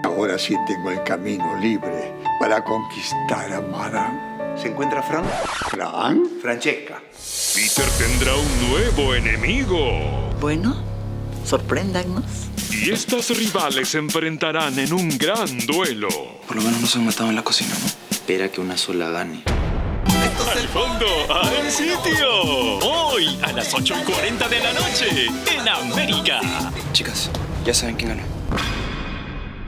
Ahora sí tengo el camino libre para conquistar a Madame. ¿Se encuentra Fran? ¿Fran? Francesca. Peter tendrá un nuevo enemigo. Bueno, sorpréndanos. Y estas rivales se enfrentarán en un gran duelo. Por lo menos no se han matado en la cocina, ¿no? Espera que una sola gane. ¡Al fondo, al sitio! Hoy a las 8:40 de la noche, en América. Chicas, ya saben quién ganó.